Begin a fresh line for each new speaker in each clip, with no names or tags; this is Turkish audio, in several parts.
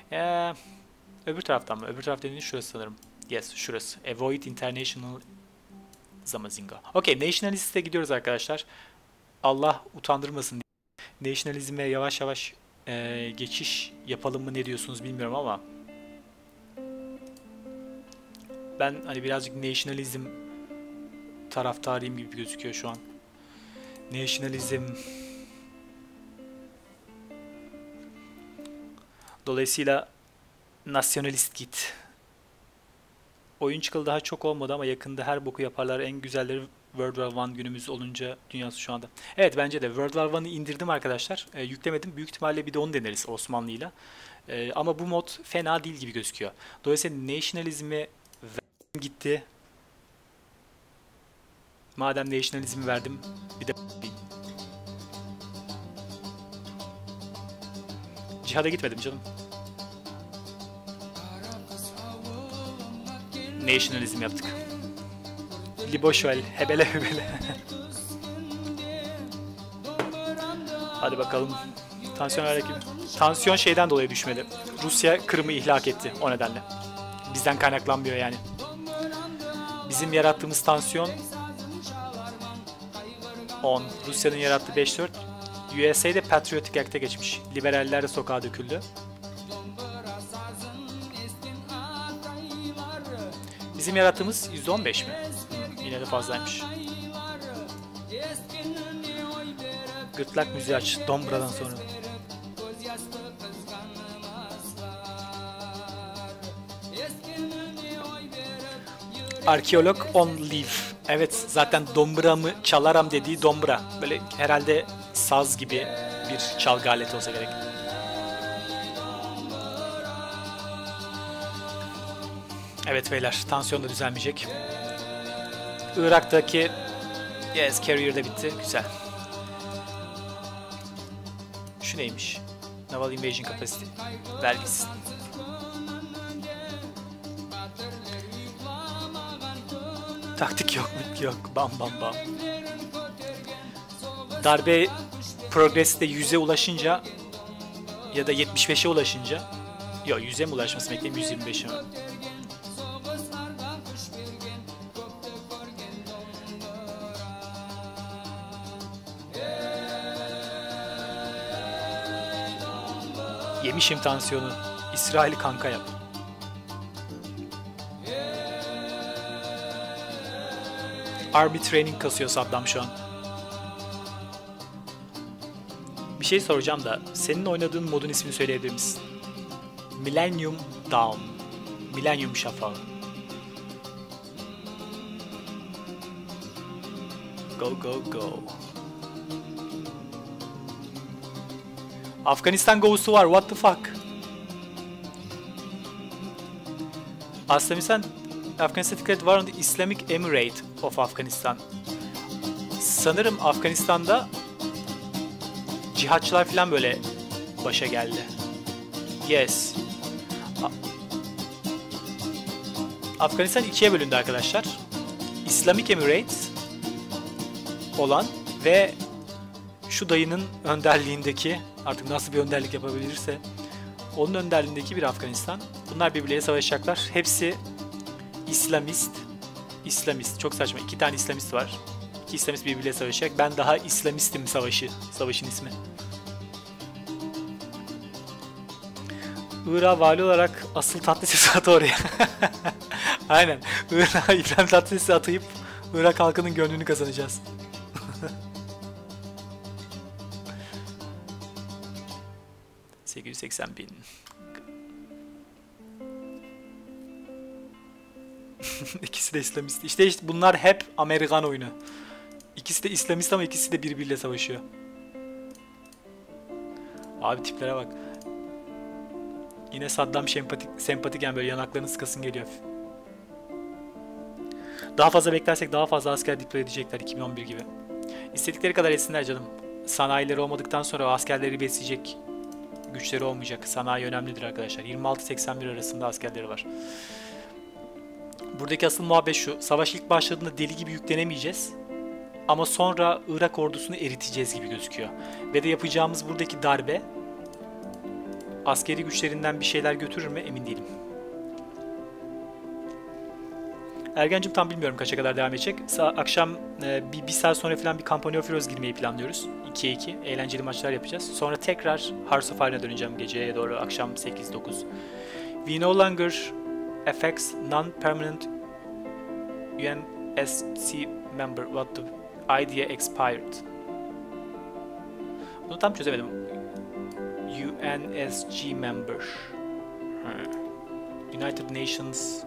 Ee, öbür taraftan mı? Öbür taraf dediğin şurası sanırım. Yes, şurası. Avoid International Zamazinga. Okey, Nationalist'e gidiyoruz arkadaşlar. Allah utandırmasın diye. Nationalizm'e yavaş yavaş geçiş yapalım mı, ne diyorsunuz bilmiyorum ama ben hani birazcık nationalizm taraftarıyım gibi gözüküyor şu an. Nationalizm. Dolayısıyla nasyonalist git. Oyun çıkalı daha çok olmadı ama yakında her boku yaparlar. En güzelleri World War I günümüz olunca dünyası şu anda. Evet, bence de World War I'ı indirdim arkadaşlar. Yüklemedim. Büyük ihtimalle bir de onu deneriz Osmanlı'yla. Ama bu mod fena değil gibi gözüküyor. Dolayısıyla nationalizmi verdim gitti. Madem nationalizmi verdim, bir de cihada gitmedim canım. Nationalizm yaptık. Liboşvel, hebele hebele. Hadi bakalım. Tansiyon hareketi. Tansiyon şeyden dolayı düşmedi. Rusya Kırım'ı ihlak etti o nedenle. Bizden kaynaklanmıyor yani. Bizim yarattığımız tansiyon 10. Rusya'nın yarattığı 5-4. USA'de Patriotic Act'e geçmiş. Liberaller de sokağa döküldü. Bizim yarattığımız %15 mi? Yine de fazlaymış. Gırtlak müziği aç. Dombra'dan sonra. Arkeolog on leave. Evet, zaten dombramı çalaram dediği dombra. Böyle herhalde saz gibi bir çalgı aleti olsa gerek. Evet beyler, tansiyon da düzelmeyecek. Irak'taki yes, carrier de bitti. Güzel. Şu neymiş? Naval Invasion Capacity. Vergisi. Taktik yok mu? Yok. Bam bam bam. Darbe progress'te 100'e ulaşınca ya da 75'e ulaşınca, yok 100'e mi ulaşması bekleyeyim, 125'e mi? Yemişim tansiyonu. İsrail'i kanka yap. Army Training kasıyor Saddam şu an. Bir şey soracağım da, senin oynadığın modun ismini söyleyebilir misin? Millennium Dawn. Millennium Şafağı. Go go go. Afganistan Ghost'u var. What the fuck? Afghanistan declared war on the Islamic Emirate of Afghanistan. Sanırım Afganistan'da cihatçılar falan böyle başa geldi. Yes. Afganistan ikiye bölündü arkadaşlar. Islamic Emirates olan ve şu dayının önderliğindeki, artık nasıl bir önderlik yapabilirse onun önderliğindeki bir Afganistan. Bunlar birbirleriyle savaşacaklar. Hepsi İslamist. Çok saçma. 2 tane İslamist var. 2 İslamist birbirleriyle savaşacak. Ben daha İslamistim savaşın ismi. Irak'a vali olarak asıl Tatlıses'i at oraya. Aynen. Irak'a İbrahim Tatlıses'i atayıp Irak halkının gönlünü kazanacağız. 880.000. İkisi de İslamist. İşte bunlar hep Amerikan oyunu. İkisi de İslamist ama ikisi de birbiriyle savaşıyor. Abi tiplere bak. Yine Saddam sempatik yani, böyle yanaklarını sıkasın geliyor. Daha fazla beklersek daha fazla asker deploy edecekler 2011 gibi. İstedikleri kadar etsinler canım. Sanayileri olmadıktan sonra o askerleri besleyecek güçleri olmayacak. Sanayi önemlidir arkadaşlar. 26-81 arasında askerleri var. Buradaki asıl muhabbet şu. Savaş ilk başladığında deli gibi yüklenemeyeceğiz. Ama sonra Irak ordusunu eriteceğiz gibi gözüküyor. Ve de yapacağımız buradaki darbe askeri güçlerinden bir şeyler götürür mü emin değilim. Ergencim tam bilmiyorum kaça kadar devam edecek. Akşam bir saat sonra falan bir Company of Heroes girmeyi planlıyoruz. 2'ye 2. Eğlenceli maçlar yapacağız. Sonra tekrar Hearts of Iron'a döneceğim geceye doğru akşam 8-9. We no longer affects non-permanent UNSC member what the idea expired. Bunu tam çözemedim. UNSC member. United Nations.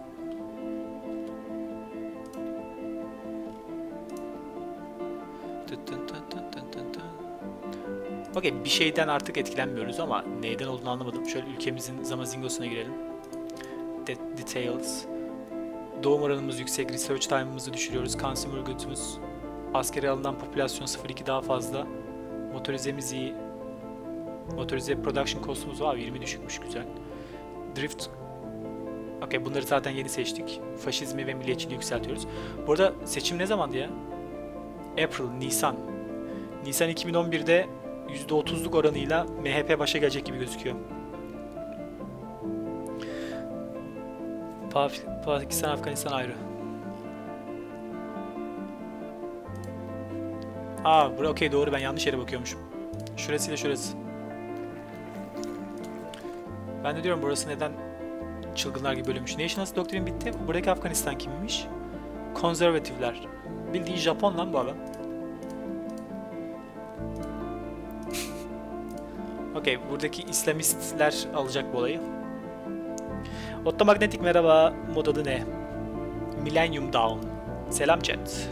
Okey, bir şeyden artık etkilenmiyoruz ama neyden olduğunu anlamadım. Şöyle ülkemizin Zamazingos'una girelim. Details. Doğum oranımız yüksek, research time'ımızı düşürüyoruz, consumer goods'umuz, askeri alınan popülasyon 0.2 daha fazla, motorizemiz iyi, motorize production cost'umuz var, 20 düşükmüş, güzel. Drift, okey bunları zaten yeni seçtik. Faşizmi ve milliyetçiliği yükseltiyoruz. Bu arada seçim ne zamandı ya? April, Nisan. Nisan 2011'de %30'luk oranıyla MHP başa gelecek gibi gözüküyor. Pakistan, Afganistan ayrı. Burası okey, doğru, ben yanlış yere bakıyormuşum. Şurasıyla şurası. Ben de diyorum burası neden çılgınlar gibi bölünmüş. Nationalist doktrin bitti. Buradaki Afganistan kimmiş? Konservatifler. Bildiğin Japon lan bu adam. Okey, buradaki İslamistler alacak bu olayı. Ottomagnetik merhaba, mod adı ne? Millennium Dawn. Selam chat.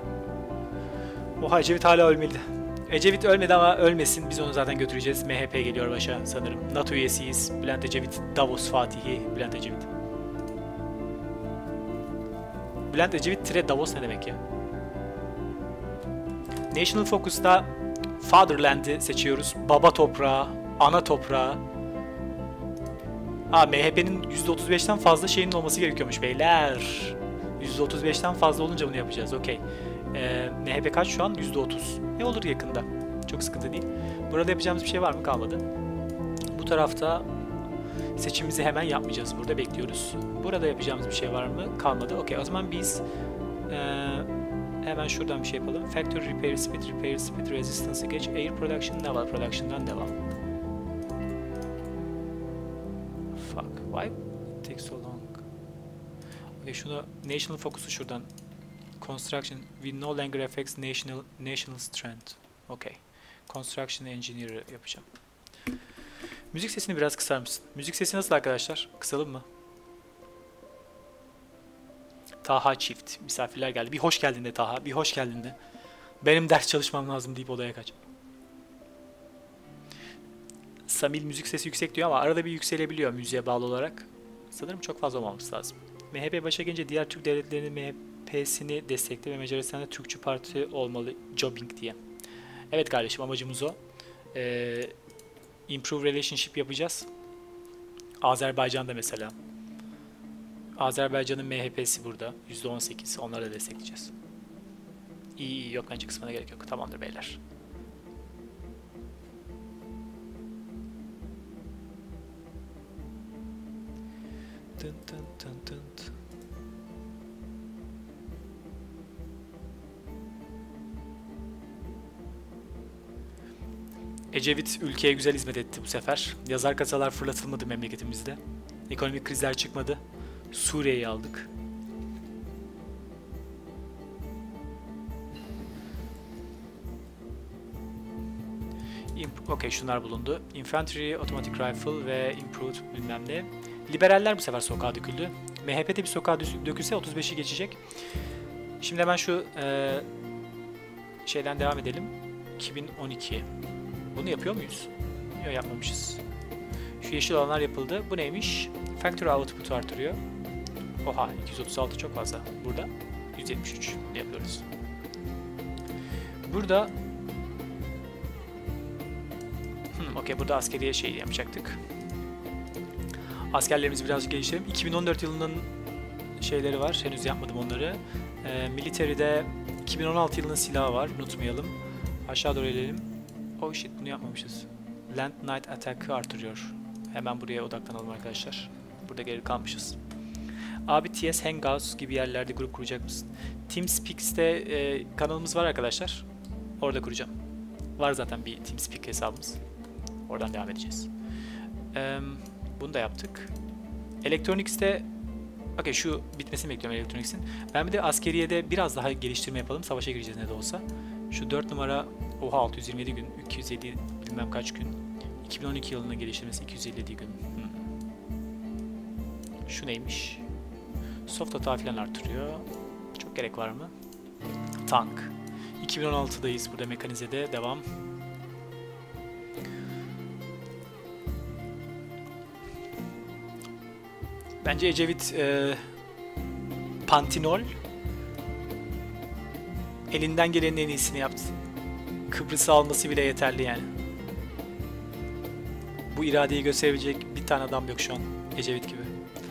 Oha, Ecevit hala ölmedi. Ecevit ölmedi ama ölmesin, biz onu zaten götüreceğiz. MHP geliyor başa sanırım. NATO üyesiyiz. Bülent Ecevit, Davos Fatihi, Bülent Ecevit. Bülent Ecevit - Davos ne demek ya? National Focus'ta Fatherland'i seçiyoruz. Baba toprağı, ana toprağı. MHP'nin %35'ten fazla şeyinin olması gerekiyormuş beyler. %35'ten fazla olunca bunu yapacağız. Okey. MHP kaç şu an? %30. Ne olur yakında. Çok sıkıntı değil. Burada yapacağımız bir şey var mı? Kalmadı. Bu tarafta seçimimizi hemen yapmayacağız. Burada bekliyoruz. Burada yapacağımız bir şey var mı? Kalmadı. Okey. O zaman biz hemen şuradan bir şey yapalım. Factory Repair Speed Resistance'ı geç. Air Production, Naval Production'dan devam. Fuck. Why it takes so long? Okay, şunu National Focus'u şuradan. Construction we no longer affects national strength. Okay. Construction Engineer yapacağım. Müzik sesini biraz kısar mısın? Müzik sesi nasıl arkadaşlar? Kısalım mı? Taha çift. Misafirler geldi. Bir hoş geldin de Taha. Bir hoş geldin de. Benim ders çalışmam lazım deyip odaya kaç. Samil müzik sesi yüksek diyor ama arada bir yükselebiliyor müziğe bağlı olarak. Sanırım çok fazla olmaması lazım. MHP başa gelince diğer Türk devletlerinin MHP'sini destekle ve Macaristan'da Türkçü parti olmalı jobbing diye. Evet kardeşim, amacımız o. Improve relationship yapacağız. Azerbaycan'da mesela. Azerbaycan'ın MHP'si burada. %18. Onları da destekleyeceğiz. İyi, yok bence kısmına gerek yok. Tamamdır beyler. Tın tın tın tın. Ecevit ülkeye güzel hizmet etti bu sefer. Yazar kasalar fırlatılmadı memleketimizde. Ekonomik krizler çıkmadı. Suriye'yi aldık. Okey, şunlar bulundu. Infantry, Automatic Rifle ve Improved bilmem ne. Liberaller bu sefer sokağa döküldü. MHP'de bir sokağa dökülse 35'i geçecek. Şimdi hemen şu şeyden devam edelim. 2012. Bunu yapıyor muyuz? Yok, yapmamışız. Şu yeşil alanlar yapıldı. Bu neymiş? Factory output'u artırıyor. Oha, 236 çok fazla. Burada 173 yapıyoruz. Burada okey, burada askeriye şey yapacaktık. Askerlerimizi birazcık geliştirelim. 2014 yılının şeyleri var. Henüz yapmadım onları. Military'de 2016 yılının silahı var. Unutmayalım. Aşağı doğru inelim. Oh shit, bunu yapmamışız. Land Knight Attack'ı artırıyor. Hemen buraya odaklanalım arkadaşlar. Burada geri kalmışız. Abi TS Hangouts gibi yerlerde grup kuracak mısın? TeamSpeak'te kanalımız var arkadaşlar. Orada kuracağım. Var zaten bir TeamSpeak hesabımız. Oradan devam edeceğiz. Bunu da yaptık. Electronics'te okey, şu bitmesini bekliyorum Electronics'in. Ben bir de askeriyede biraz daha geliştirme yapalım. Savaşa gireceğiz ne de olsa. Şu 4 numara, oha 627 gün, 207 bilmem kaç gün. 2012 yılında geliştirmesi 257 gün. Şu neymiş? Soft hata falan artırıyor. Çok gerek var mı? Tank. 2016'dayız burada, mekanizede devam. Bence Ecevit Pantinol elinden gelenin en iyisini yaptı. Kıbrıs'ı alması bile yeterli yani. Bu iradeyi gösterebilecek bir tane adam yok şu an Ecevit gibi.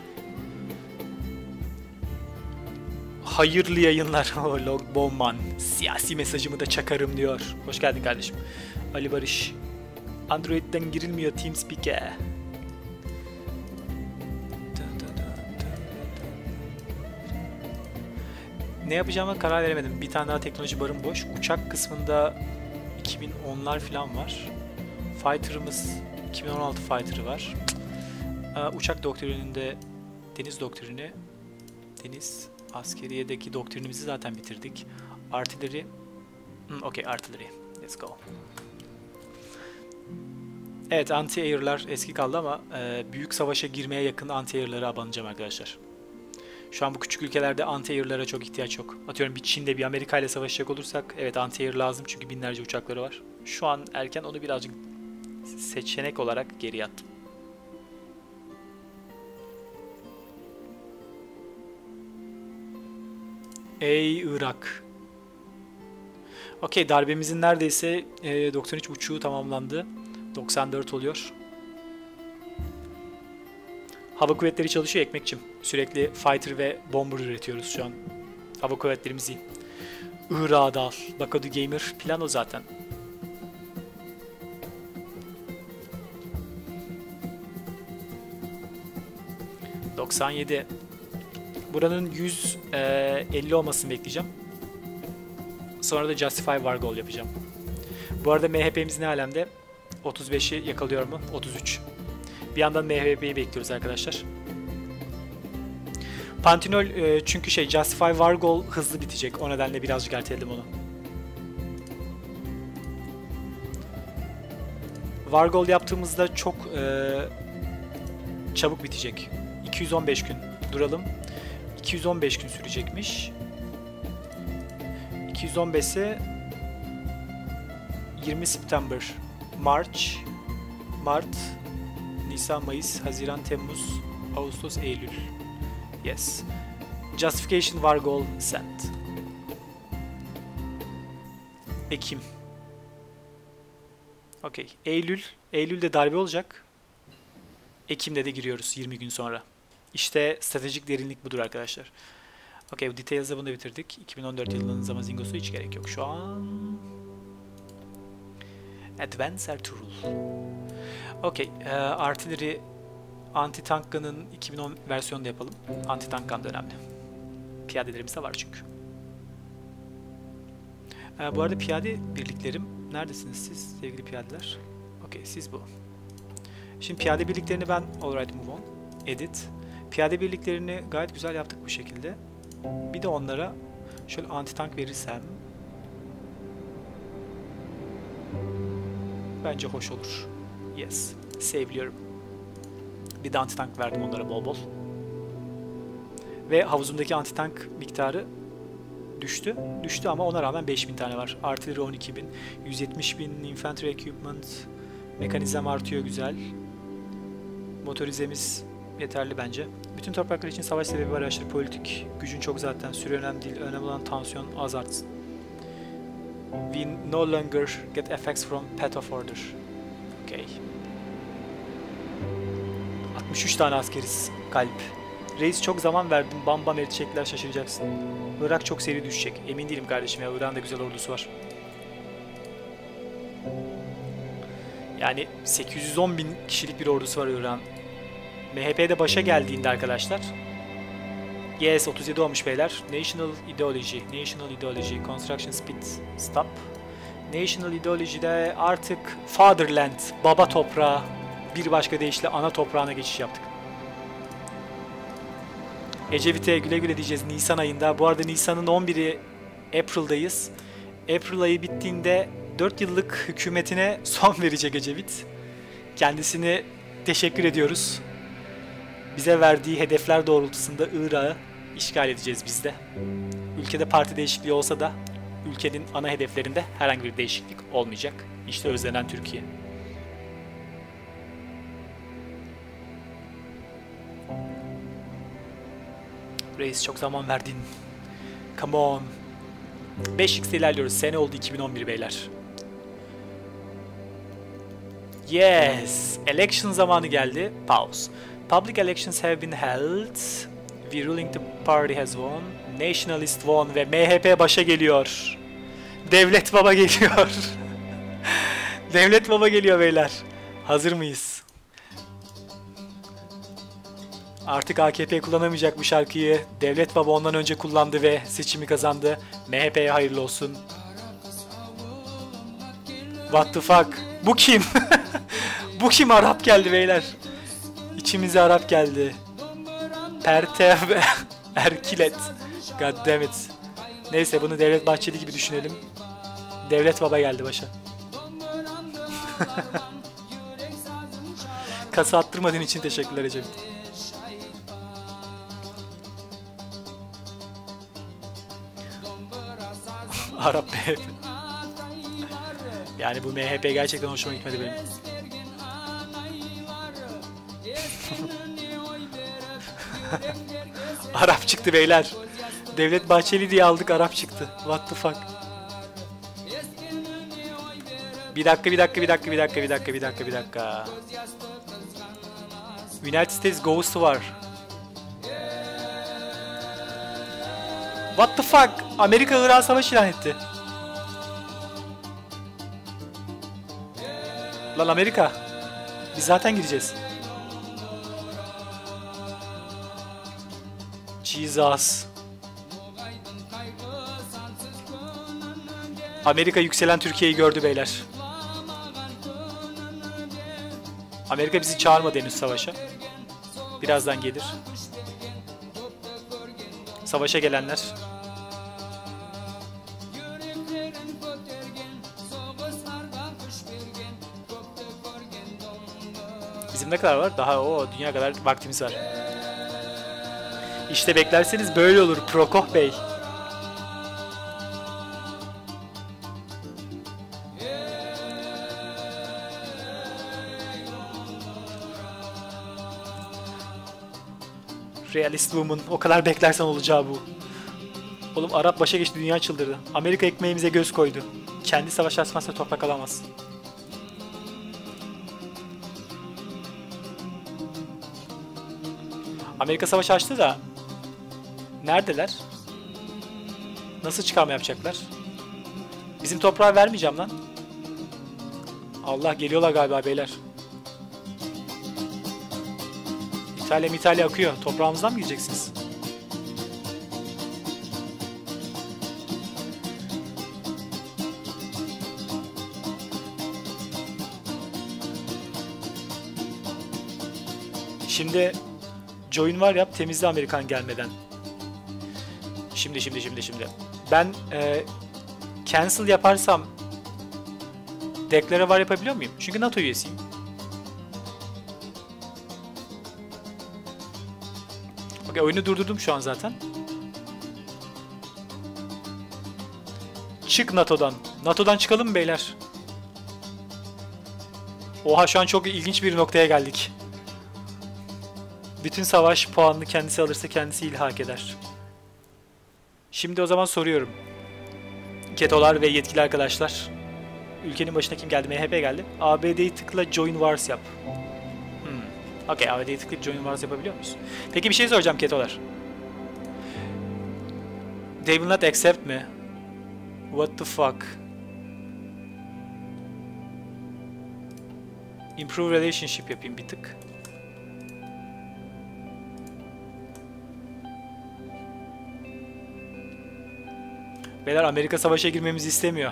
Hayırlı yayınlar. Log Bowman. Siyasi mesajımı da çakarım diyor. Hoş geldin kardeşim. Ali Barış. Android'den girilmiyor TeamSpeak'e. Ne yapacağıma karar veremedim. Bir tane daha teknoloji barım boş. Uçak kısmında 2010'lar falan var. Fighter'ımız 2016 Fighter'ı var. Uçak doktrininde deniz doktrini, deniz askeriyedeki doktrinimizi zaten bitirdik. Artilleri, okey, artilleri. Let's go. Evet, anti-air'lar eski kaldı ama büyük savaşa girmeye yakın anti-air'lara abanacağım arkadaşlar. Şu an bu küçük ülkelerde anti-air'lara çok ihtiyaç yok. Atıyorum bir Çin'de bir Amerika ile savaşacak olursak evet anti-air lazım çünkü binlerce uçakları var. Şu an erken, onu birazcık seçenek olarak geriye attım. Ey Irak. Okey, darbemizin neredeyse 93.5'u tamamlandı. 94 oluyor. Hava kuvvetleri çalışıyor ekmekçim. Sürekli fighter ve bomber üretiyoruz şu an. Hava kuvvetlerimiz iyi. Irak'a dal. Bakadu Gamer plan o zaten. ...97. Buranın 150 olmasını bekleyeceğim. Sonra da Justify War Goal yapacağım. Bu arada MHP'miz ne alemde? 35'i yakalıyor mu? 33. Bir yandan MHP'yi bekliyoruz arkadaşlar. Pantinol çünkü Justify War Goal hızlı bitecek. O nedenle birazcık erteledim onu. War Goal yaptığımızda çok çabuk bitecek. 215 gün duralım. 215 gün sürecekmiş. 215'e 20 September, Mart, Nisan, Mayıs, Haziran, Temmuz, Ağustos, Eylül. Yes. Justification War Goal sent. Ekim. Okey. Eylül'de darbe olacak. Ekim'de de giriyoruz 20 gün sonra. İşte stratejik derinlik budur arkadaşlar. Okey, bu details'da bunu da bitirdik. 2014 yılının Zamazingo'su hiç gerek yok şu an. Advance Ertuğrul. Okey, artilleri anti-tank gun'ın 2010 versiyonu da yapalım. Anti-tank gun da önemli. Piyadelerimiz de var çünkü. Bu arada piyade birliklerim, neredesiniz siz sevgili piyadeler? Okey, siz bu. Şimdi piyade birliklerini ben alright move on, edit. Piyade birliklerini gayet güzel yaptık bu şekilde. Bir de onlara şöyle anti-tank verirsem bence hoş olur. Yes, save'liyorum. Bir de anti-tank verdim onlara bol bol. Ve havuzumdaki anti-tank miktarı düştü. Düştü ama ona rağmen 5000 tane var. Artillery 12.000, 170.000 infantry equipment, mekanizm artıyor güzel. Motorizemiz yeterli bence. Bütün topraklar için savaş sebebi araştır. Politik gücün çok zaten. Süre önemli değil. Önemli olan tansiyon az artsın. We no longer get effects from path of order. Okay. 63 tane askeriz. Kalp. Reis çok zaman verdim. Bam bam eritecekler, şaşıracaksın. Irak çok seri düşecek. Emin değilim kardeşim ya. Irak'ın da güzel ordusu var. Yani 810 bin kişilik bir ordusu var İran. MHP'de başa geldiğinde arkadaşlar. Yes, 37 olmuş beyler. National Ideology. National Ideology. Construction Speed Stop. National Ideology'de artık Fatherland, baba toprağı, bir başka deyişle ana toprağına geçiş yaptık. Ecevit'e güle güle diyeceğiz Nisan ayında. Bu arada Nisan'ın 11'i April'dayız. April ayı bittiğinde 4 yıllık hükümetine son verecek Ecevit. Kendisine teşekkür ediyoruz. Bize verdiği hedefler doğrultusunda Irak'ı işgal edeceğiz biz de. Ülkede parti değişikliği olsa da ülkenin ana hedeflerinde herhangi bir değişiklik olmayacak. İşte özlenen Türkiye. Reis çok zaman verdin. Come on. 5x ilerliyoruz. Sene oldu 2011 beyler. Yes. Election zamanı geldi. Pause. Public elections have been held. The ruling party has won. Nationalist won ve MHP başa geliyor. Devlet Baba geliyor. Devlet Baba geliyor beyler. Hazır mıyız? Artık AKP kullanamayacak bu şarkıyı. Devlet Baba ondan önce kullandı ve seçimi kazandı. MHP'ye hayırlı olsun. What the fuck? Bu kim? Bu kim? Arap geldi beyler. İçimize Arap geldi. Pertev Erkilet. God damn it. Neyse bunu Devlet Bahçeli gibi düşünelim. Devlet Baba geldi başa. Kasa attırmadığın için teşekkürler Ecevit. Arap MHP. Yani bu MHP gerçekten hoşuma gitmedi benim. Arap çıktı beyler. Devlet Bahçeli diye aldık, Arap çıktı. What the fuck? Bir dakika. United States Ghost var. What the fuck? Amerika Irak savaşı ilan etti. Lan Amerika. Biz zaten gideceğiz. Jesus. Amerika yükselen Türkiye'yi gördü beyler. Amerika bizi çağırmadı henüz savaşa. Birazdan gelir. Savaşa gelenler. Bizim ne kadar var? Daha dünya kadar vaktimiz var. İşte beklerseniz böyle olur Prokof Bey. Realist Woman. O kadar beklersen olacağı bu. Oğlum Arap başa geçti, dünya çıldırdı. Amerika ekmeğimize göz koydu. Kendi savaş açmazsa toprak alamaz. Amerika savaş açtı da neredeler? Nasıl çıkarma yapacaklar? Bizim toprağı vermeyeceğim lan. Allah, geliyorlar galiba beyler. İtalya akıyor. Toprağımızdan mı gideceksiniz? Şimdi join var yap, temizle Amerikan gelmeden. Şimdi. Ben cancel yaparsam declare var yapabiliyor muyum? Çünkü NATO üyesiyim. Okay, oyunu durdurdum şu an zaten. Çık NATO'dan. NATO'dan çıkalım mı beyler? Oha, şu an çok ilginç bir noktaya geldik. Bütün savaş puanını kendisi alırsa kendisi ilhak eder. Şimdi o zaman soruyorum. Ketolar ve yetkili arkadaşlar. Ülkenin başına kim geldi? MHP geldi. ABD'yi tıkla, Join Wars yap. Okey, ABD'yi tıklayıp Join Wars yapabiliyor muyuz? Peki bir şey soracağım Ketolar. They will not accept mi? What the fuck? Improve relationship yapayım bir tık. Beyler Amerika savaşa girmemizi istemiyor.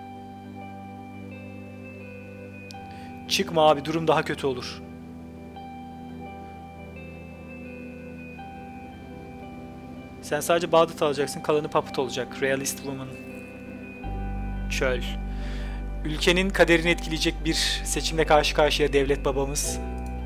Çıkma abi, durum daha kötü olur. Sen sadece Bağdat alacaksın, kalanı Papıt olacak. Realist Woman. Çöl. Ülkenin kaderini etkileyecek bir seçimle karşı karşıya devlet babamız.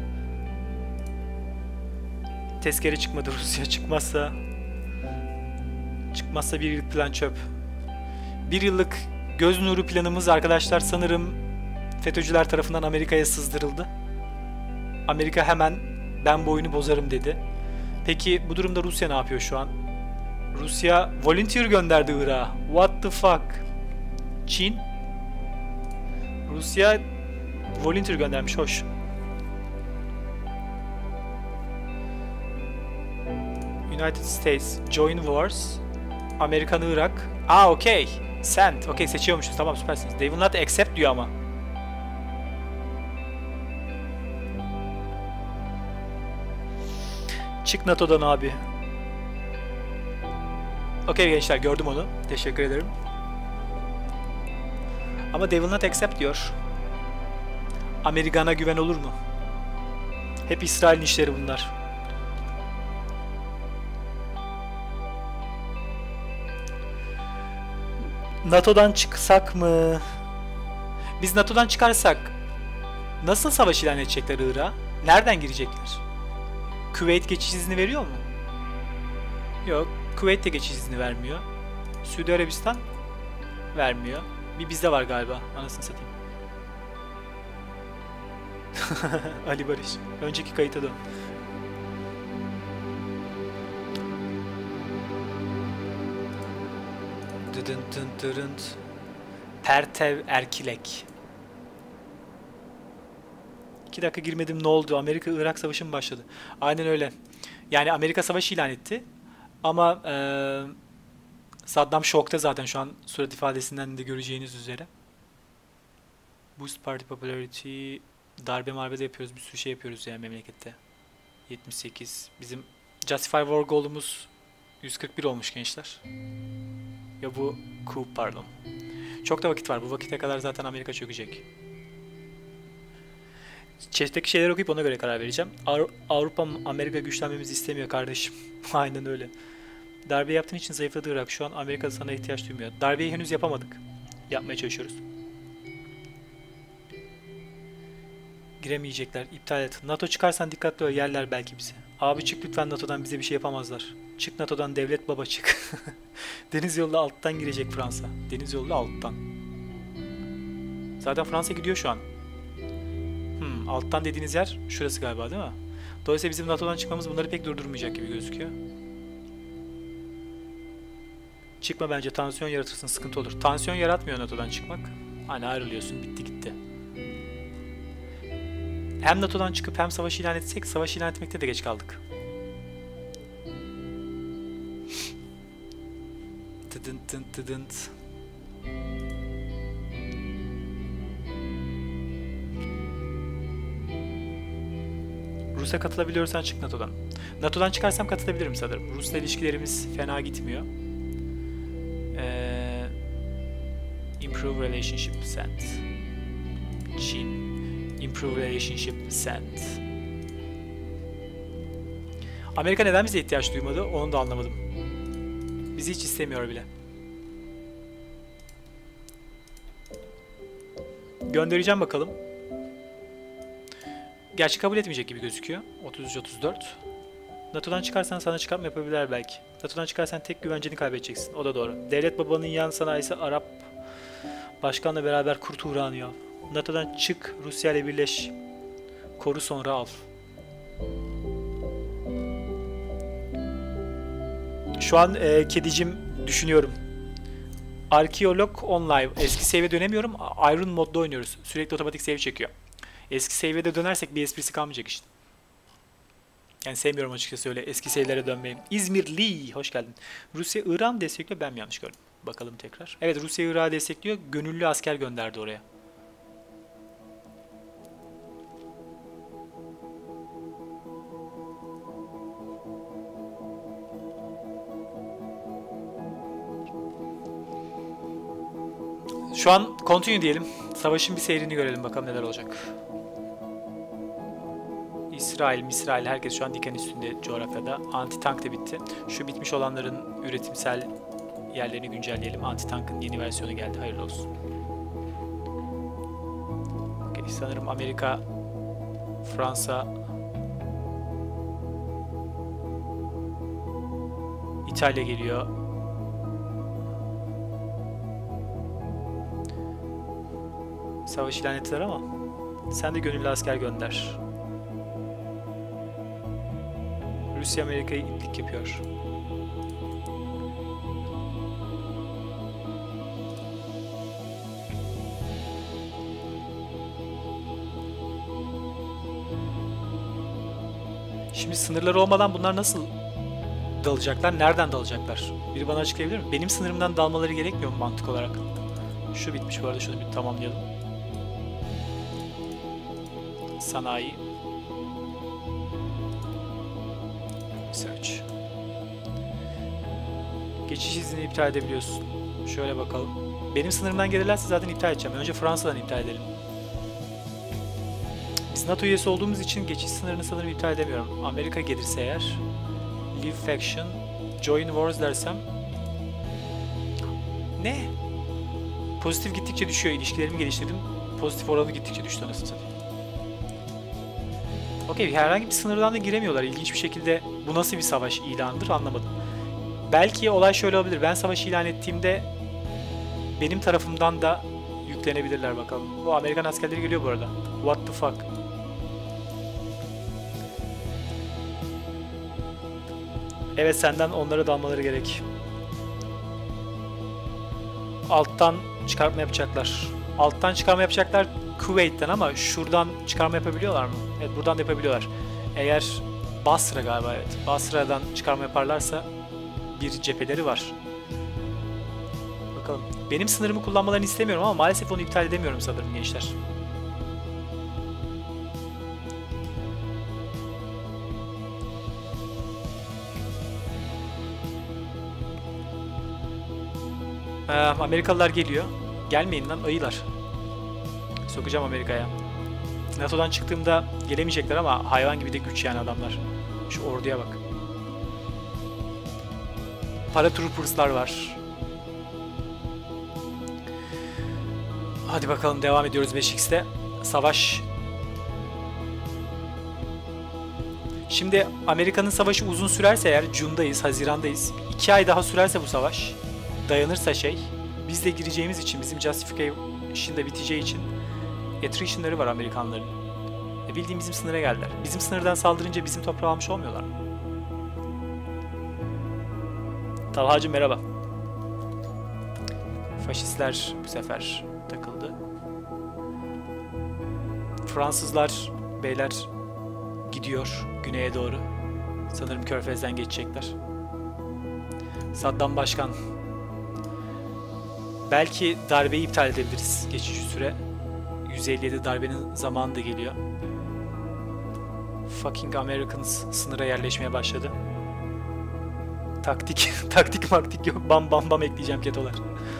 Tezkere çıkmadı, Rusya çıkmazsa. Çıkmazsa bir yıllık plan çöp. Bir yıllık göz nuru planımız arkadaşlar sanırım FETÖ'cüler tarafından Amerika'ya sızdırıldı. Amerika hemen ben bu oyunu bozarım dedi. Peki bu durumda Rusya ne yapıyor şu an? Rusya volunteer gönderdi Irak'a. What the fuck? Çin? Rusya volunteer göndermiş, hoş. United States join wars. Amerikan Irak. Okey. Send. Okey, seçiyormuşuz. Tamam, süpersiniz. They will not accept diyor ama. Çık NATO'dan abi. Okey gençler, gördüm onu. Teşekkür ederim. Ama they will not accept diyor. Amerikan'a güven olur mu? Hep İsrail'in işleri bunlar. NATO'dan çıksak mı? Biz NATO'dan çıkarsak nasıl savaş ilan edecekler Irak'a? Nereden girecekler? Küveyt geçiş izni veriyor mu? Yok. Küveyt de geçiş izni vermiyor. Suudi Arabistan vermiyor. Bir bizde var galiba. Anasını satayım. Ali Barış. Önceki kayıta dön. Pertev Erkilek. 2 dakika girmedim, ne oldu? Amerika-Irak savaşı mı başladı? Aynen öyle. Yani Amerika savaşı ilan etti. Ama Saddam şokta zaten şu an surat ifadesinden de göreceğiniz üzere. Boost Party Popularity. Darbe marbe de yapıyoruz. Bir sürü şey yapıyoruz yani memlekette. 78. Bizim Justify War goal'umuz 141 olmuş gençler. Ya bu coup, pardon. Çok da vakit var. Bu vakite kadar zaten Amerika çökecek. Chat'teki şeyleri okuyup ona göre karar vereceğim. Avrupa Amerika güçlenmemizi istemiyor kardeşim. Aynen öyle. Darbe yaptığın için zayıfladı Irak. Şu an Amerika sana ihtiyaç duymuyor. Darbeyi henüz yapamadık. Yapmaya çalışıyoruz. Giremeyecekler. İptal et. NATO çıkarsan dikkatli ol. Yerler belki bizi. Abi çık lütfen NATO'dan, bize bir şey yapamazlar. Çık NATO'dan devlet baba çık. Deniz yoluyla alttan girecek Fransa. Deniz yoluyla alttan. Zaten Fransa gidiyor şu an. Alttan dediğiniz yer şurası galiba değil mi? Dolayısıyla bizim NATO'dan çıkmamız bunları pek durdurmayacak gibi gözüküyor. Çıkma bence, tansiyon yaratırsın, sıkıntı olur. Tansiyon yaratmıyor NATO'dan çıkmak. Hani ayrılıyorsun, bitti gitti. Hem NATO'dan çıkıp hem savaş ilan etsek, savaş ilan etmekte de geç kaldık. Tıdınt tınt tıdınt. Rus'a katılabiliyorsan çık NATO'dan. NATO'dan çıkarsam katılabilirim sanırım. Rus'la ilişkilerimiz fena gitmiyor. Improve relationship send. Çin. Improve relationship send. Amerika neden bize ihtiyaç duymadı? Onu da anlamadım. Bizi hiç istemiyor bile. Göndereceğim bakalım. Gerçi kabul etmeyecek gibi gözüküyor. 33-34. NATO'dan çıkarsan sana çıkartma yapabilirler belki. NATO'dan çıkarsan tek güvenceni kaybedeceksin. O da doğru. Devlet babanın yan sanayisi Arap başkanla beraber kurt uğranıyor. NATO'dan çık, Rusya ile birleş. Koru sonra al. Şu an kedicim düşünüyorum. Arkeolog online. Eski save'e dönemiyorum. Iron modda oynuyoruz. Sürekli otomatik save çekiyor. Eski save'e de dönersek bir esprisi kalmayacak işte. Yani sevmiyorum açıkçası öyle eski save'lere dönmeyi. İzmirli, hoş geldin. Rusya İran destekliyor, ben mi yanlış gördüm? Bakalım tekrar. Evet, Rusya Irak'ı destekliyor. Gönüllü asker gönderdi oraya. Şu an continue diyelim. Savaşın bir seyrini görelim bakalım neler olacak. İsrail, herkes şu an diken üstünde coğrafyada. Anti-tank da bitti. Şu bitmiş olanların üretimsel yerlerini güncelleyelim. Anti-tank'ın yeni versiyonu geldi. Hayırlı olsun. Okay, sanırım Amerika, Fransa, İtalya geliyor. Savaş ilan ettiler ama sen de gönüllü asker gönder. Rusya Amerika'ya itlik yapıyor. Şimdi sınırları olmadan bunlar nasıl dalacaklar? Nereden dalacaklar? Biri bana açıklayabilir mi? Benim sınırımdan dalmaları gerekmiyor mu mantık olarak? Şu bitmiş bu arada, şunu bir tamamlayalım. Sanayi. Research. Geçiş izni iptal edebiliyorsun. Şöyle bakalım. Benim sınırımdan gelirlerse zaten iptal edeceğim. Önce Fransa'dan iptal edelim. Biz NATO üyesi olduğumuz için geçiş sınırını sanırım iptal edemiyorum. Amerika gelirse eğer Leave Faction, Join Wars dersem ne? Pozitif gittikçe düşüyor. İlişkilerimi geliştirdim. Pozitif oranı gittikçe düştü anasını satayım. Okey, herhangi bir sınırdan da giremiyorlar. İlginç bir şekilde bu nasıl bir savaş ilanıdır anlamadım. Belki olay şöyle olabilir. Ben savaşı ilan ettiğimde benim tarafımdan da yüklenebilirler bakalım. Bu Amerikan askerleri geliyor bu arada. What the fuck? Evet, senden onlara dalmaları gerek. Alttan çıkartma yapacaklar. Alttan çıkarma yapacaklar Kuveyt'ten ama şuradan çıkarma yapabiliyorlar mı? Evet, buradan da yapabiliyorlar. Eğer Basra galiba, evet. Basra'dan çıkarma yaparlarsa bir cepheleri var. Bakalım. Benim sınırımı kullanmalarını istemiyorum ama maalesef onu iptal edemiyorum sanırım gençler. Amerikalılar geliyor. Gelmeyin lan ayılar. Sokacağım Amerika'ya. NATO'dan çıktığımda gelemeyecekler ama hayvan gibi de güç yani adamlar. Şu orduya bak. Paratroopers'lar var. Hadi bakalım, devam ediyoruz 5x'te. Savaş. Şimdi Amerika'nın savaşı uzun sürerse eğer, June'dayız, Haziran'dayız. 2 ay daha sürerse bu savaş, dayanırsa biz de gireceğimiz için, bizim Justification'da biteceği için attrition'ları var Amerikanların. Bildiğim bizim sınıra geldiler. Bizim sınırdan saldırınca bizim toprağı almış olmuyorlar mı? Talhacığım merhaba. Faşistler bu sefer takıldı. Fransızlar beyler gidiyor güneye doğru. Sanırım Körfez'den geçecekler. Saddam Başkan. Belki darbeyi iptal edebiliriz geçici süre. 157 darbenin zamanı da geliyor. Fucking Americans sınıra yerleşmeye başladı. Taktik yok. Bam bam bam ekleyeceğim ketolar.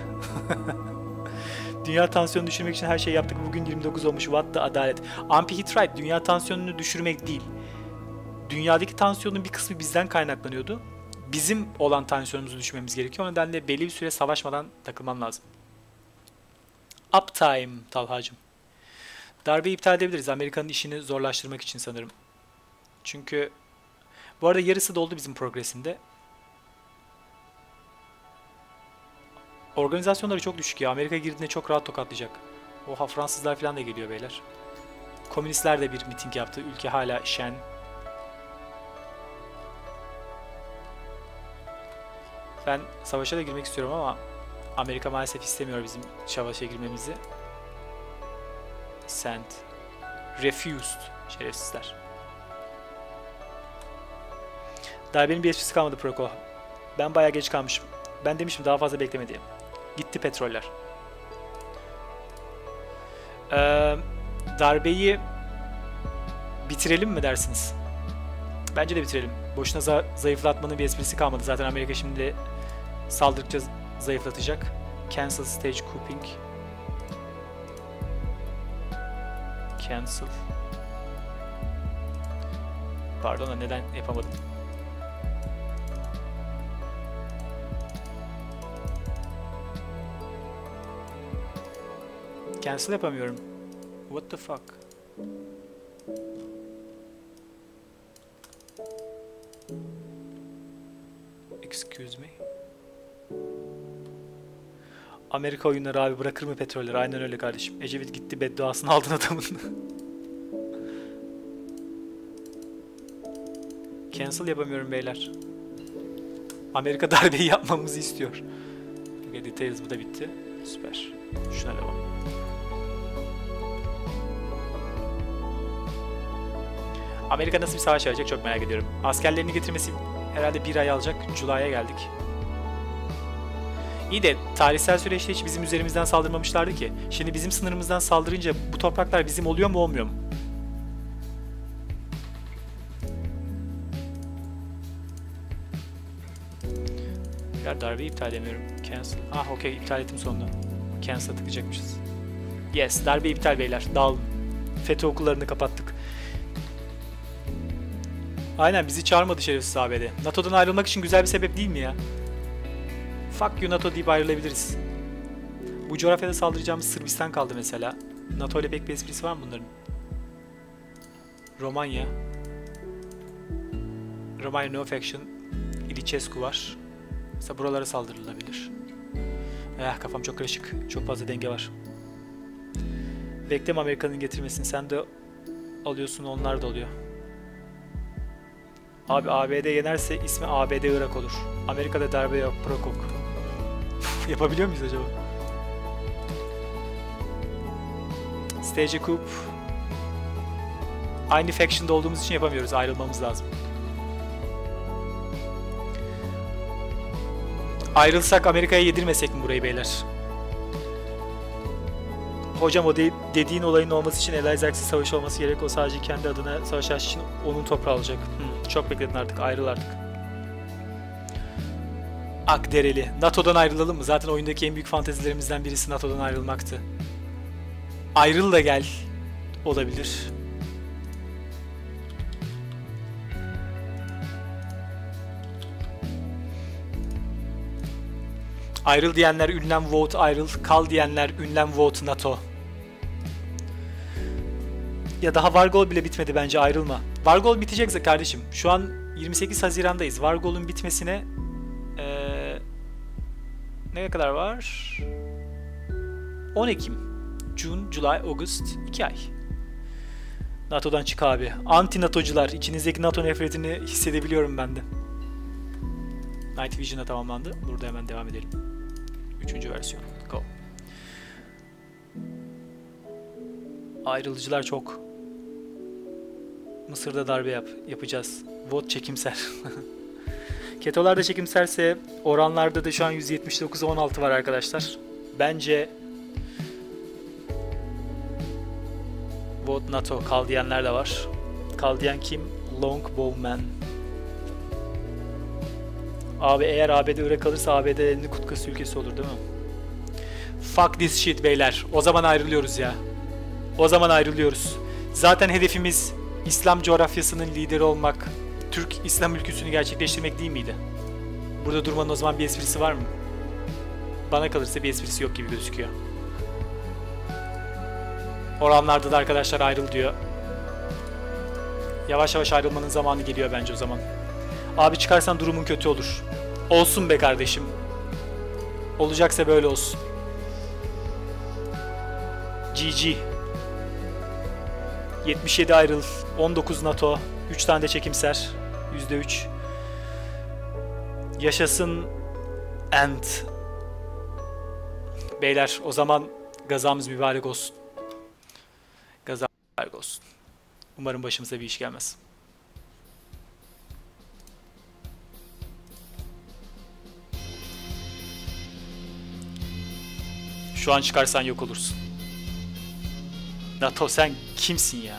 Dünya tansiyonunu düşürmek için her şeyi yaptık. Bugün 29 olmuş. What the adalet. Ampi hit right. Dünya tansiyonunu düşürmek değil. Dünyadaki tansiyonun bir kısmı bizden kaynaklanıyordu. Bizim olan tansiyonumuzu düşürmemiz gerekiyor. O nedenle belli bir süre savaşmadan takılmam lazım. Uptime Talhacım. Darbeyi iptal edebiliriz. Amerika'nın işini zorlaştırmak için sanırım. Çünkü bu arada yarısı doldu bizim progresinde. Organizasyonları çok düşük ya. Amerika girdiğinde çok rahat tokatlayacak. Oha, Fransızlar falan da geliyor beyler. Komünistler de bir miting yaptı. Ülke hala şen. Ben savaşa da girmek istiyorum ama Amerika maalesef istemiyor bizim savaşa girmemizi. Send. Refused. Şerefsizler. Darbenin bir esprisi kalmadı Proko. Ben bayağı geç kalmışım. Ben demiştim daha fazla bekleme diye. Gitti petroller. Darbeyi bitirelim mi dersiniz? Bence de bitirelim. Boşuna zayıflatmanın bir esprisi kalmadı. Zaten Amerika şimdi saldırdıkça zayıflatacak. Cancel stage couping. Cancel. Pardon da neden yapamadım? Cancel yapamıyorum. What the fuck? Excuse me. Amerika oyunları abi, bırakır mı petrolleri? Aynen öyle kardeşim. Ecevit gitti, bedduasını aldın adamın. Cancel yapamıyorum beyler. Amerika darbeyi yapmamızı istiyor. Okay, details, bu da bitti. Süper. Şuna devam. Amerika nasıl bir savaş verecek çok merak ediyorum. Askerlerini getirmesi herhalde bir ay alacak. Julay'a geldik. İyi de tarihsel süreçte hiç bizim üzerimizden saldırmamışlardı ki. Şimdi bizim sınırımızdan saldırınca bu topraklar bizim oluyor mu olmuyor mu? Ya darbeyi iptal edemiyorum. Cancel. Ah okey, iptal ettim sonunda. Cancel'a tıklayacakmışız. Yes, darbe iptal beyler. Dağılın. FETÖ okullarını kapattık. Aynen, bizi çağırmadı şerefsiz ABD. NATO'dan ayrılmak için güzel bir sebep değil mi ya? Fuck you NATO deyip ayrılabiliriz. Bu coğrafyada saldıracağımız Sırbistan kaldı mesela. NATO ile pek bir esprisi var mı bunların? Romanya. Romanya no faction. İliçescu var. Mesela buralara saldırılabilir. Kafam çok karışık. Çok fazla denge var. Bekleme Amerika'nın getirmesini. Sen de alıyorsun, onlar da alıyor. Abi ABD yenerse ismi ABD Irak olur. Amerika'da darbe yok, Prokok. Yapabiliyor muyuz acaba? Stage Coup. Aynı faction'da olduğumuz için yapamıyoruz. Ayrılmamız lazım. Ayrılsak Amerika'ya yedirmesek mi burayı beyler? Hocam o dediğin olayın olması için Elizax'ın savaşı olması gerek. O sadece kendi adına savaş açtığı için onun toprağı olacak. Çok bekledin artık. Ayrıl artık. Akdereli. NATO'dan ayrılalım mı? Zaten oyundaki en büyük fantezilerimizden birisi NATO'dan ayrılmaktı. Ayrıl da gel. Olabilir. Ayrıl diyenler ünlem vote ayrıl. Kal diyenler ünlem vote NATO. Ya daha Vargol bile bitmedi bence, ayrılma. Vargol bitecekse kardeşim. Şu an 28 Haziran'dayız. Vargol'un bitmesine ne kadar var? 10 Ekim. June, July, August. 2 ay. NATO'dan çık abi. Anti-NATO'cular. İçinizdeki NATO nefretini hissedebiliyorum ben de. Night Vision'a tamamlandı. Burada hemen devam edelim. 3. versiyon. Go. Ayrılıcılar çok. Mısır'da darbe yapacağız. Vote çekimser. Ketolarda çekimserse oranlarda da şu an 179-16 var arkadaşlar. Bence Vote NATO, kal diyenler de var. Kal diyen kim? Longbowman. Abi eğer ABD Irak alırsa ABD'nin kutkası ülkesi olur değil mi? Fuck this shit beyler. O zaman ayrılıyoruz ya. O zaman ayrılıyoruz. Zaten hedefimiz İslam coğrafyasının lideri olmak, Türk İslam ülküsünü gerçekleştirmek değil miydi? Burada durmanın o zaman bir esprisi var mı? Bana kalırsa bir esprisi yok gibi gözüküyor. Oranlarda da arkadaşlar ayrıl diyor. Yavaş yavaş ayrılmanın zamanı geliyor bence o zaman. Abi çıkarsan durumun kötü olur. Olsun be kardeşim. Olacaksa böyle olsun. GG. 77 ayrıl, 19 NATO, 3 tane de çekimser, %3. Yaşasın End. Beyler o zaman gazamız mübarek olsun. Gazamız mübarek olsun. Umarım başımıza bir iş gelmez. Şu an çıkarsan yok olursun. NATO sen kimsin ya?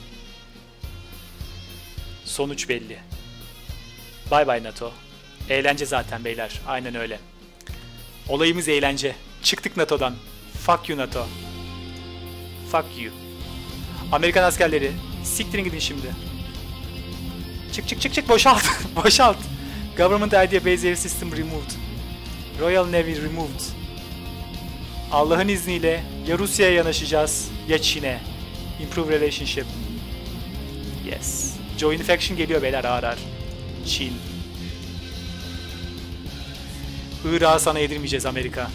Sonuç belli. Bay bay NATO. Eğlence zaten beyler. Aynen öyle. Olayımız eğlence. Çıktık NATO'dan. Fuck you NATO. Fuck you. Amerikan askerleri. Siktirin gidin şimdi. Çık çık çık çık, boşalt. Boşalt. Government Idea Base Air System removed. Royal Navy removed. Allah'ın izniyle ya Rusya'ya yanaşacağız ya Çin'e. Improve relationship. Yes. Joint faction geliyor beyler, ağır ağır. Çin. Irak'ı sana yedirmeyeceğiz Amerika.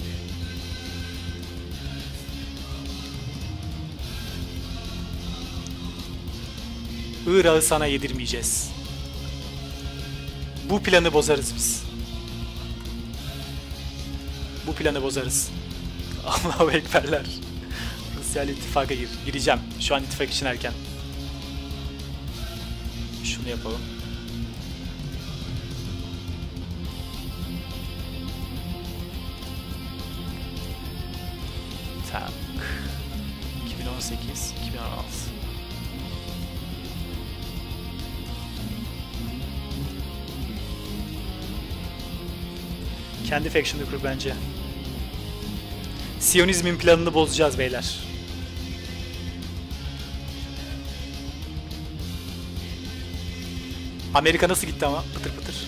Irak'ı sana yedirmeyeceğiz. Bu planı bozarız biz. Bu planı bozarız. Allahu Ekberler. Rusya ile ittifaka gireceğim. Şu an ittifak için erken. Şunu yapalım. Tak. 2018, 2016. Kendi faction'ı kur bence. Siyonizmin planını bozacağız beyler. Amerika nasıl gitti ama? Pıtır pıtır.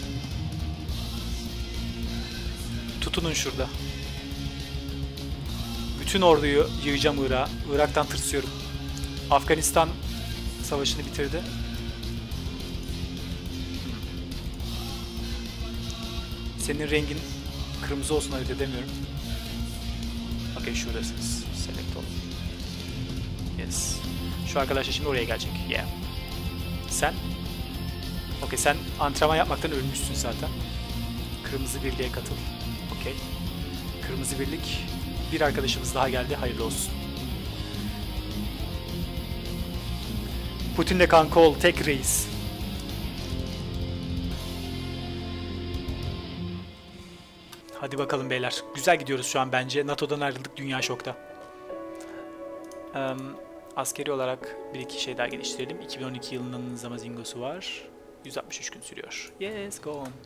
Tutunun şurada. Bütün orduyu yığacağım Irak'a. Irak'tan tırsıyorum. Afganistan savaşını bitirdi. Senin rengin kırmızı olsun, ayırt edemiyorum. Okey, şuradasınız. Select olun. Yes. Şu arkadaşlar şimdi oraya gelecek. Yeah. Sen? Okey, sen antrenman yapmaktan ölmüşsün zaten. Kırmızı birliğe katıl. Okey. Kırmızı birlik. Bir arkadaşımız daha geldi. Hayırlı olsun. Putin'le kanka ol. Tek reis. Hadi bakalım beyler. Güzel gidiyoruz şu an bence. NATO'dan ayrıldık. Dünya şokta. Askeri olarak bir iki şey daha geliştirelim. 2012 yılının Zamazingo'su var. 163 gün sürüyor. Yes, go on.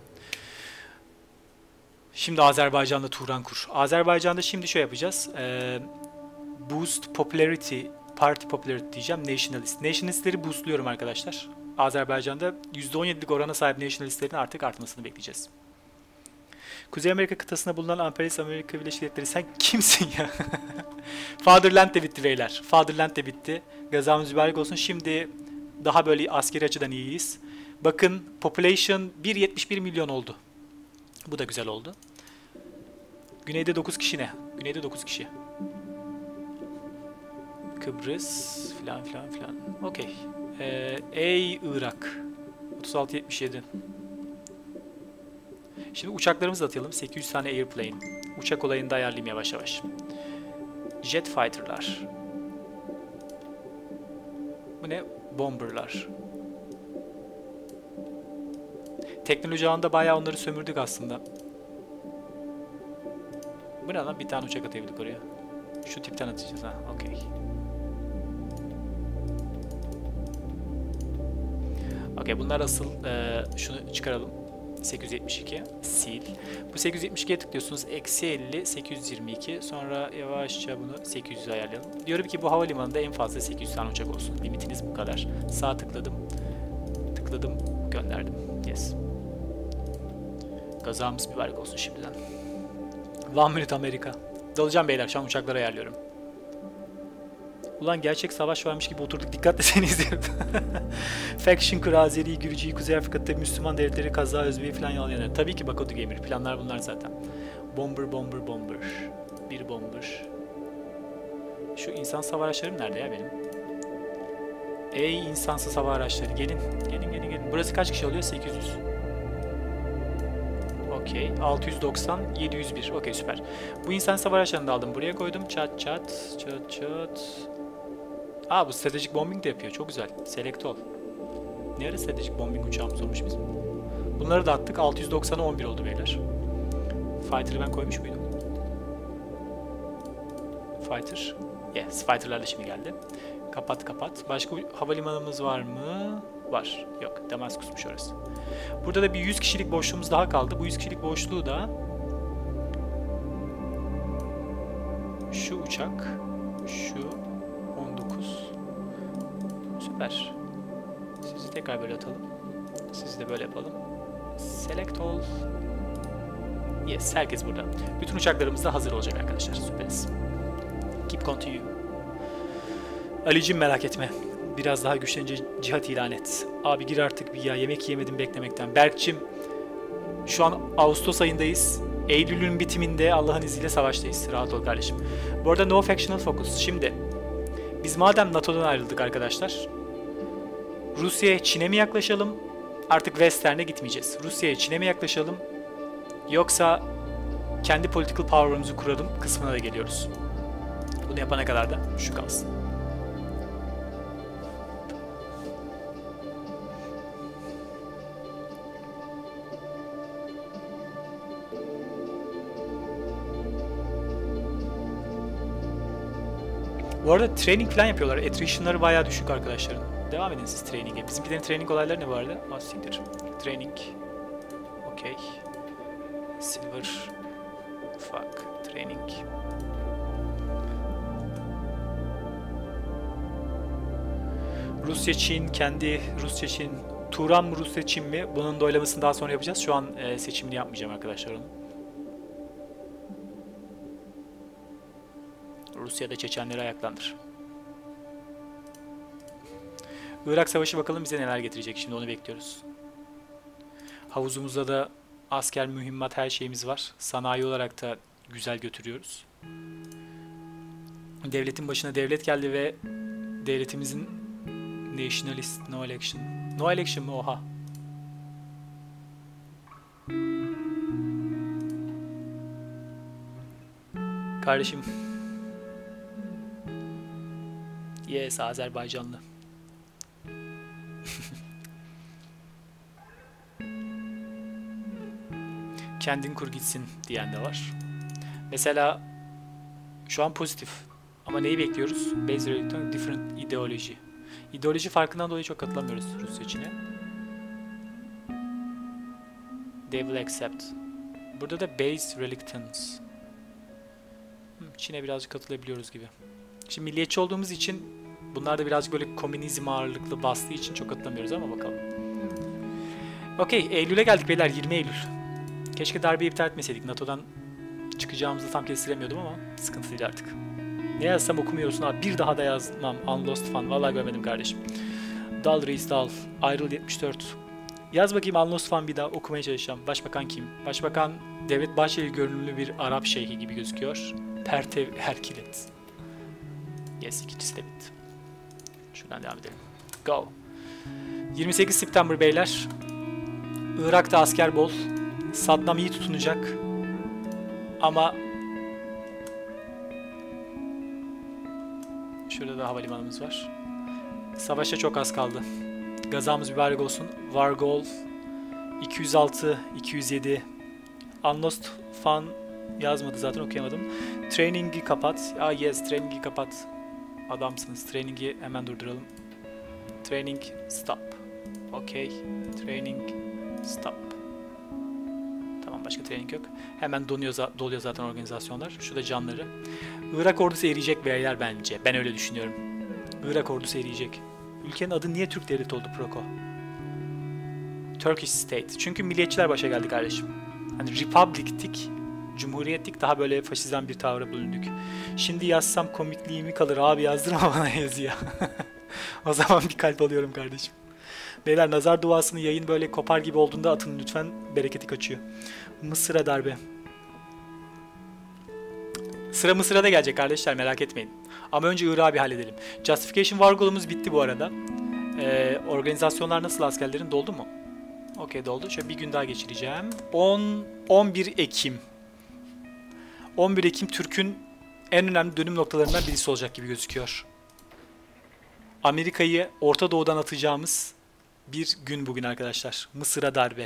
Şimdi Azerbaycan'da Turan kur. Azerbaycan'da şimdi şey yapacağız. Boost popularity, party popularity diyeceğim. Nationalist. Nationalistleri boostluyorum arkadaşlar. Azerbaycan'da %17'lik orana sahip nationalistlerin artık artmasını bekleyeceğiz. Kuzey Amerika kıtasında bulunan emperyalist Amerika Birleşik Devletleri, sen kimsin ya? Fatherland de bitti beyler. Fatherland de bitti. Gazamız mübarek olsun. Şimdi daha böyle askeri açıdan iyiyiz. Bakın population 1.71 milyon oldu. Bu da güzel oldu. Güneyde 9 kişi ne? Güneyde 9 kişi. Kıbrıs filan filan filan. Okey. Ey Irak. 36-77. Şimdi uçaklarımızı atayalım. 800 tane airplane. Uçak olayını da ayarlayayım yavaş yavaş. Jet fighter'lar. Bu ne? Bomber'lar. Teknoloji alanında bayağı onları sömürdük aslında. Bu ne lan? Bir tane uçak atabildik oraya. Şu tipten atacağız ha. Okey. Okey, bunlar asıl. Şunu çıkaralım. 872 sil. Bu 872'ye tıklıyorsunuz. -50 822. Sonra yavaşça bunu 800'e ayarlayalım. Diyorum ki bu havalimanında en fazla 800 tane uçak olsun. Limitiniz bu kadar. Sağ tıkladım. Tıkladım. Gönderdim. Yes. Gazamız mübarek olsun şimdiden. 1 minute Amerika. Dalacağım beyler. Şu an uçakları ayarlıyorum. Ulan gerçek savaş varmış gibi oturduk. Dikkatle seni izliyordum. Faction kur, Azeri, Gürcü, Kuzey Afrika'da Müslüman devletleri, Kaza, Özbek'i falan yalanıyor. Tabii ki Bakodu Gamer. Planlar bunlar zaten. Bomber, bomber, bomber. Bir bomber. Şu insansız hava araçlarım nerede ya benim? Ey insansız hava araçları. Gelin. Gelin, gelin, gelin. Burası kaç kişi oluyor? 800. Okey. 690, 701. Okey, süper. Bu insansız hava araçlarını da aldım. Buraya koydum. Çat çat. Çat çat. Aa, bu stratejik bombing de yapıyor. Çok güzel. Select ol. Ne ara stratejik bombing uçağımız olmuş bizim? Bunları da attık. 690'a 11 oldu beyler. Fighter'ı ben koymuş muydum? Fighter. Yes. Fighter'lar da şimdi geldi. Kapat kapat. Başka havalimanımız var mı? Var. Yok. Damaskus'muş orası. Burada da bir 100 kişilik boşluğumuz daha kaldı. Bu 100 kişilik boşluğu da şu uçak, şu 19, Süper. Sizi tekrar böyle atalım. Sizi de böyle yapalım. Select all. Yes, herkes burada. Bütün uçaklarımız da hazır olacak arkadaşlar. Süperiz. Keep continue. Ali'cim merak etme. Biraz daha güçlenince cihat ilan et. Abi gir artık bir ya. Yemek yemedim beklemekten. Berk'cim şu an Ağustos ayındayız. Eylül'ün bitiminde Allah'ın izniyle savaştayız. Rahat ol kardeşim. Bu arada no factional focus. Şimdi biz madem NATO'dan ayrıldık arkadaşlar. Rusya'ya, Çin'e mi yaklaşalım? Artık Western'e gitmeyeceğiz. Rusya'ya, Çin'e mi yaklaşalım? Yoksa kendi political power'ımızı kuralım kısmına da geliyoruz. Bunu yapana kadar da şu kalsın. Bu arada training falan yapıyorlar. Attrition'ları bayağı düşük arkadaşların. Devam edin siz training'e. Bizimkilerin training olayları ne bu arada? Siktir. Training. Okey. Silver. Fuck. Training. Rusya, Çin, kendi Rusya, Çin. Turan mı Rusya, Çin mi? Bunun da oylamasını daha sonra yapacağız. Şu an seçimini yapmayacağım arkadaşlar onun. Rusya'da Çeçenleri ayaklandır. Irak Savaşı bakalım bize neler getirecek. Şimdi onu bekliyoruz. Havuzumuzda da asker, mühimmat her şeyimiz var. Sanayi olarak da güzel götürüyoruz. Devletin başına devlet geldi ve devletimizin nationalist no election. No election mı? Oha. Kardeşim. Yes, Azerbaycanlı. Kendin kur gitsin diyen de var. Mesela şu an pozitif. Ama neyi bekliyoruz? Base Relicton Different Ideology. İdeoloji farkından dolayı çok katılamıyoruz Rusya Çin'e. They will accept. Burada da Base Reluctance. Çin'e birazcık katılabiliyoruz gibi. Şimdi milliyetçi olduğumuz için bunlar da birazcık böyle komünizm ağırlıklı bastığı için çok katılamıyoruz ama bakalım. Okey, Eylül'e geldik beyler, 20 Eylül. Keşke darbeyi iptal etmeseydik. NATO'dan çıkacağımızı tam kestiremiyordum ama sıkıntı değil artık. Ne yazsam okumuyorsun abi. Bir daha da yazmam. Unlost Fan. Vallahi görmedim kardeşim. Dal Reis Dal. Ayrıl 74. Yaz bakayım Unlost Fan bir daha okumaya çalışacağım. Başbakan kim? Başbakan Devlet Bahçeli görünümlü bir Arap şeyhi gibi gözüküyor. Pertev Herkilet. Yes, ikincisi de bitti. Şuradan devam edelim. Go. 28 September beyler. Irak'ta asker bol. Saddam iyi tutunacak. Ama şurada da havalimanımız var. Savaşa çok az kaldı. Gazamız mübarek olsun. Vargol 206, 207. Unlost Fan yazmadı zaten, okuyamadım. Training'i kapat. Yes, training'i kapat. Adamsınız. Training'i hemen durduralım. Training stop. Okay. Training stop. Tamam, başka training yok. Hemen doluyor zaten organizasyonlar. Şurada canları. Irak ordusu eriyecek beyler bence. Ben öyle düşünüyorum. Irak ordusu eriyecek. Ülkenin adı niye Türk Devleti oldu Proko? Turkish State. Çünkü milliyetçiler başa geldi kardeşim. Hani Republik'tik, Cumhuriyetlik, daha böyle faşizan bir tavra bulunduk. Şimdi yazsam komikliğimi kalır abi, yazdırma bana yazıya. O zaman bir kalp alıyorum kardeşim. Beyler nazar duasını yayın böyle kopar gibi olduğunda atın lütfen, bereketi kaçıyor. Mısır'a darbe. Sıra Mısır'a da gelecek kardeşler, merak etmeyin. Ama önce Irak'ı bir halledelim. Justification Vargol'umuz bitti bu arada. Organizasyonlar nasıl, askerlerin doldu mu? Okey, doldu. Şöyle bir gün daha geçireceğim. 11 Ekim. 11 Ekim Türk'ün en önemli dönüm noktalarından birisi olacak gibi gözüküyor. Amerika'yı Orta Doğu'dan atacağımız bir gün bugün arkadaşlar. Mısır'a darbe.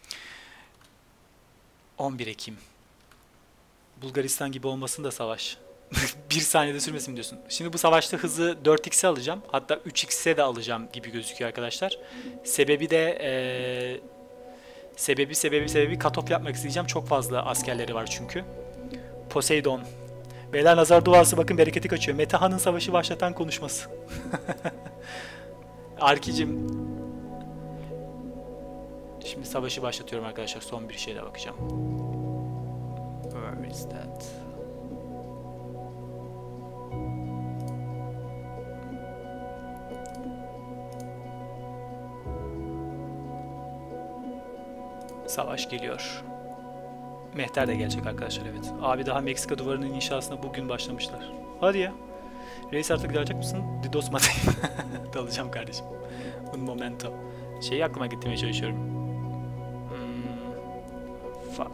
11 Ekim. Bulgaristan gibi olmasın da savaş. Bir saniyede sürmesin diyorsun. Şimdi bu savaşta hızı 4x'e alacağım. Hatta 3x'e de alacağım gibi gözüküyor arkadaşlar. Sebebi de sebebi cut-off yapmak isteyeceğim. Çok fazla askerleri var çünkü. Poseidon. Beyler nazar duası bakın, bereketi kaçıyor. Metahan'ın savaşı başlatan konuşması. Arkicim. Şimdi savaşı başlatıyorum arkadaşlar. Son bir şeye de bakacağım. Where is that? Savaş geliyor. Mehter de gelecek arkadaşlar, evet. Abi daha Meksika duvarının inşasına bugün başlamışlar. Hadi ya. Reis artık dalacak mısın? Didos matayım. Dalacağım kardeşim. Un momento. Şeyi aklıma getirmeye çalışıyorum. Fuck.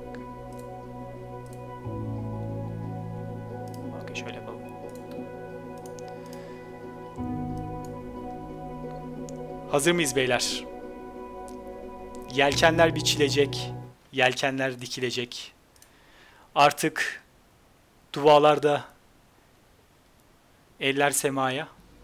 Okey, şöyle yapalım. Hazır mıyız beyler? Yelkenler biçilecek. Yelkenler dikilecek. Artık dualarda eller semaya.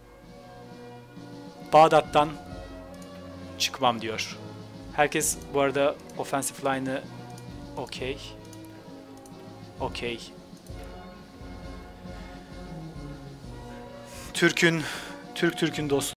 Bağdat'tan çıkmam diyor. Herkes bu arada offensive line'ı okey. Okey. Türk'ün dostu.